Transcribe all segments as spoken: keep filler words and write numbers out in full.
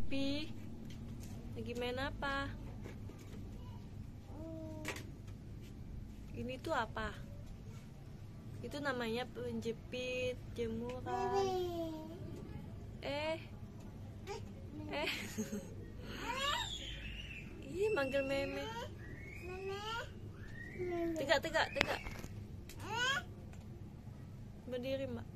Jepi, lagi main apa? Ini tuh apa? Itu namanya penjepit jemuran. Eh, eh, ih manggil meme. Tegak, tegak, tegak. Berdiri, Mbak.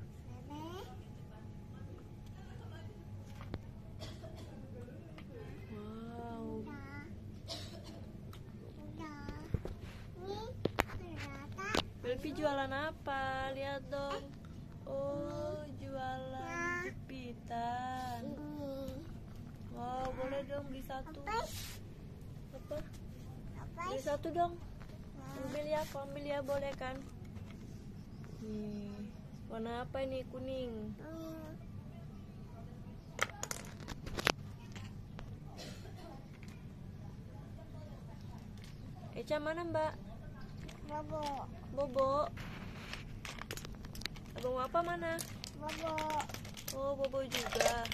Belvi jualan apa? Lihat dong. Oh, jualan jepitan. Wow, boleh dong beli satu. Apa? Beli satu dong. Ambil ya, aku ambil ya, boleh kan? Nih, warna apa ini? Kuning. Eca mana, Mbak? Bobo. Bobo. Abang apa mana? Bobo. Oh, Bobo juga.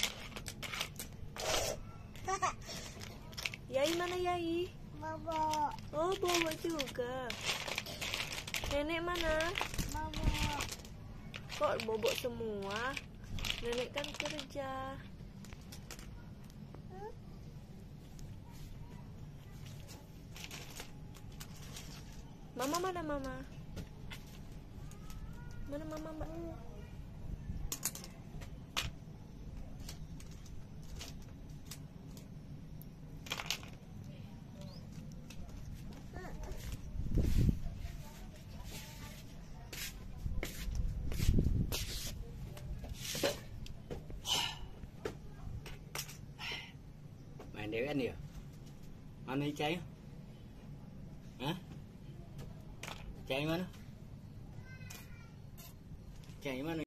Yai mana Yai? Bobo. Oh, Bobo juga. Nenek mana? Bobo. Kok Bobo semua? Nenek kan kerja. Mama mana mama? Mana mama, Mbak? Main dewean ya? Mana Icai? Hah? Icai mana? Icai mana?